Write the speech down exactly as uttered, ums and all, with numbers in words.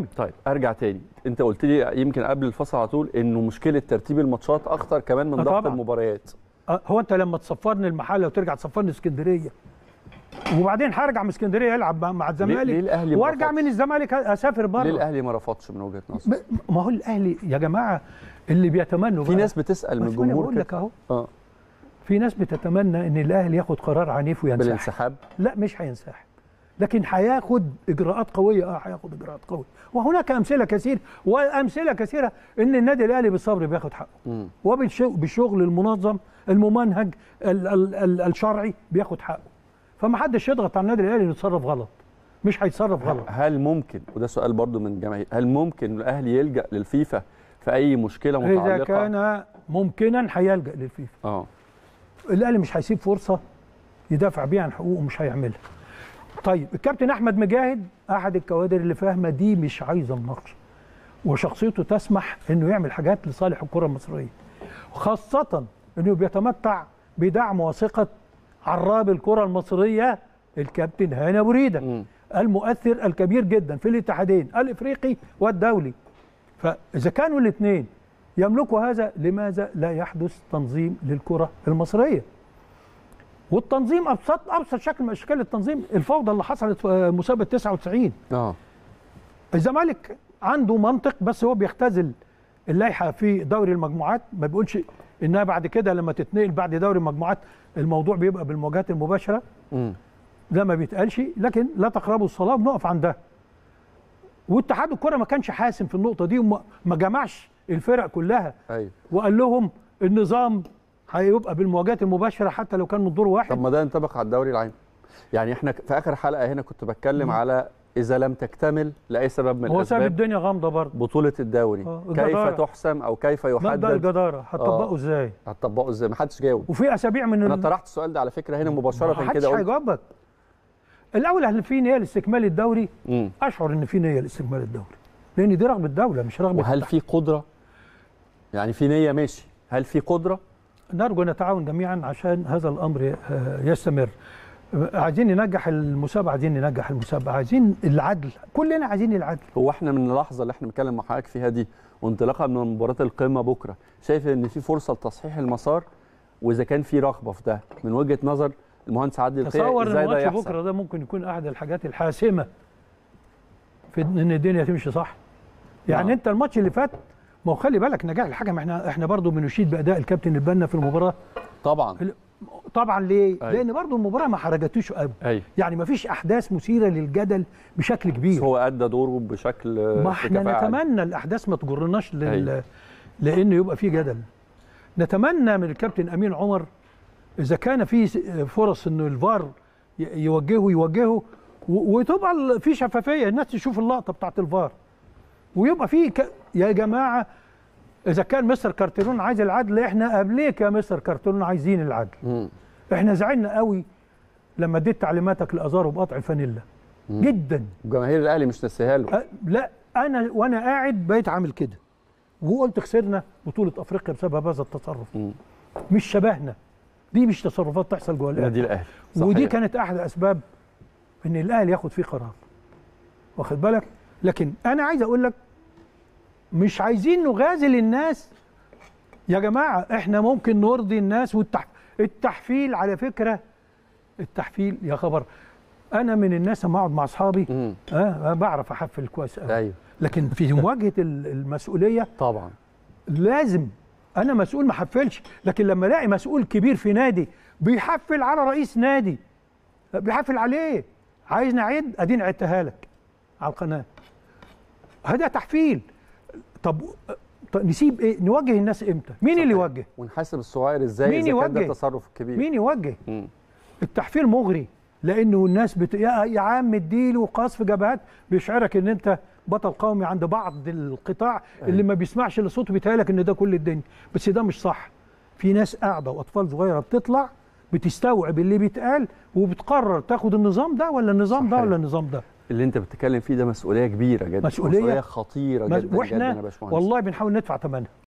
طيب ارجع تاني، انت قلت لي يمكن قبل الفصل على طول انه مشكله ترتيب الماتشات اخطر كمان من ضغط المباريات. هو انت لما تصفرني المحله وترجع تصفرني اسكندريه وبعدين هرجع من اسكندريه العب مع الزمالك وارجع من الزمالك اسافر بره، ليه الاهلي ما رفضش من وجهه نظرك؟ ما هو الاهلي يا جماعه اللي بيتمنوا في ناس بتسال من الجمهور بقول لك اهو اه في ناس بتتمنى ان الاهلي ياخد قرار عنيف وينسحب بالانسحاب. لا مش هينسحب، لكن هياخد اجراءات قويه. اه هياخد اجراءات قويه، وهناك امثله كثير وامثله كثيره ان النادي الاهلي بالصبر بياخد حقه وبالشغل المنظم الممنهج ال ال ال الشرعي بياخد حقه. فما حدش يضغط على النادي الاهلي انه يتصرف غلط، مش هيتصرف غلط. هل ممكن، وده سؤال برضو من الجماهير، هل ممكن الاهلي يلجا للفيفا في اي مشكله متعلقه؟ اذا كان ممكنا هيلجا للفيفا. اه الاهلي مش هيسيب فرصه يدافع بيها عن حقوقه، مش هيعملها. طيب الكابتن احمد مجاهد احد الكوادر اللي فاهمه دي، مش عايزه مناقشه، وشخصيته تسمح انه يعمل حاجات لصالح الكره المصريه، خاصه انه بيتمتع بدعم وثقه عراب الكره المصريه الكابتن هاني ابو ريده المؤثر الكبير جدا في الاتحادين الافريقي والدولي. فاذا كانوا الاثنين يملكوا هذا، لماذا لا يحدث تنظيم للكره المصريه؟ والتنظيم ابسط ابسط شكل من اشكال التنظيم الفوضى اللي حصلت في مسابقه تسعة وتسعين. اه الزمالك عنده منطق، بس هو بيختزل اللائحه في دوري المجموعات، ما بيقولش انها بعد كده لما تتنقل بعد دوري المجموعات الموضوع بيبقى بالمواجهات المباشره. امم ده ما بيتقالش، لكن لا تقربوا الصلاه بنقف عندها. واتحاد الكره ما كانش حاسم في النقطه دي، وما ما جمعش الفرق كلها. ايوه وقال لهم النظام هيبقى بالمواجهات المباشره حتى لو كان من دور واحد. طب ما ده ينطبق على الدوري العام. يعني احنا في اخر حلقه هنا كنت بتكلم مم. على اذا لم تكتمل لاي سبب من الاسباب، هو ساب الدنيا غامضه برضه بطوله الدوري آه. كيف تحسم او كيف يحدد مبدا الجداره هتطبقه ازاي؟ آه. هتطبقه ازاي؟ ما حدش جاوب. وفي اسابيع من انا طرحت السؤال ده على فكره هنا مباشره كده، ما حدش هيجاوبك. الاول هل في نيه لاستكمال الدوري؟ مم. اشعر ان في نيه لاستكمال الدوري، لان دي رغبه الدوله مش رغبه. وهل في قدره؟ يعني في نيه ماشي، هل في قدره؟ نرجو ان نتعاون جميعا عشان هذا الامر يستمر. عايزين ننجح المسابقه، عايزين ننجح المسابقه، عايزين العدل، كلنا عايزين العدل. هو احنا من اللحظه اللي احنا بنتكلم مع حضرتك فيها دي وانطلاقا من مباراه القمه بكره، شايف ان في فرصه لتصحيح المسار؟ واذا كان في رغبه في ده من وجهه نظر المهندس عادل القيعي، تصور ان ماتش بكره ده ممكن يكون احد الحاجات الحاسمه في ان الدنيا تمشي صح. يعني نعم. انت الماتش اللي فات، ما هو خلي بالك نجاح الحكم، احنا احنا برضه بنشيد باداء الكابتن البنا في المباراه. طبعا طبعا ليه؟ أي. لان برضه المباراه ما حرجتوش قوي. يعني ما فيش احداث مثيره للجدل بشكل كبير. هو ادى دوره بشكل ما احنا نتمنى الاحداث ما تجرناش لل... لانه يبقى في جدل. نتمنى من الكابتن امين عمر اذا كان في فرص انه الفار يوجهه يوجهه وتبقى في شفافيه، الناس تشوف اللقطه بتاعت الفار ويبقى في ك... يا جماعه اذا كان مستر كارتيرون عايز العدل، احنا قبليك يا مستر كارتيرون عايزين العدل. مم. احنا زعلنا قوي لما اديت تعليماتك لازارو بقطع الفانيلا. مم. جدا. وجماهير الاهلي مش ناسيها له. أه لا انا وانا قاعد بقيت عامل كده وقلت خسرنا بطوله افريقيا بسبب هذا التصرف. مم. مش شبهنا، دي مش تصرفات تحصل جوه الاهلي. دي الاهلي ودي كانت احد اسباب ان الاهلي ياخد فيه قرار، واخد بالك؟ لكن انا عايز اقول لك مش عايزين نغازل الناس يا جماعه، احنا ممكن نرضي الناس. والتحفيل على فكره، التحفيل يا خبر، انا من الناس لما اقعد مع اصحابي اه بعرف احفل كويس قوي. ايوه. لكن في مواجهه المسؤوليه طبعا لازم انا مسؤول ما احفلش. لكن لما الاقي مسؤول كبير في نادي بيحفل على رئيس نادي، بيحفل عليه، عايز نعيد ادين عدتها لك على القناه، هذا تحفيل. طب نسيب ايه؟ نوجه الناس امتى؟ مين صحيح. اللي يوجه؟ ونحاسب الصغير ازاي؟ مين يوجه؟ ده التصرف الكبير. مين يوجه؟ مم. التحفيل مغري، لانه الناس بت... يا عم اديله قصف جبهات بيشعرك ان انت بطل قومي عند بعض القطاع اللي ما بيسمعش لصوته، بيتهيألك ان ده كل الدنيا، بس ده مش صح. في ناس قاعده واطفال صغيره بتطلع بتستوعب اللي بيتقال وبتقرر تاخد النظام ده ولا النظام صحيح. ده ولا النظام ده. اللي انت بتتكلم فيه ده مسؤوليه كبيره جدا، مسؤوليه, مسؤوليه خطيره جدا واحنا جدا يا باشمهندس، والله بنحاول ندفع ثمنها.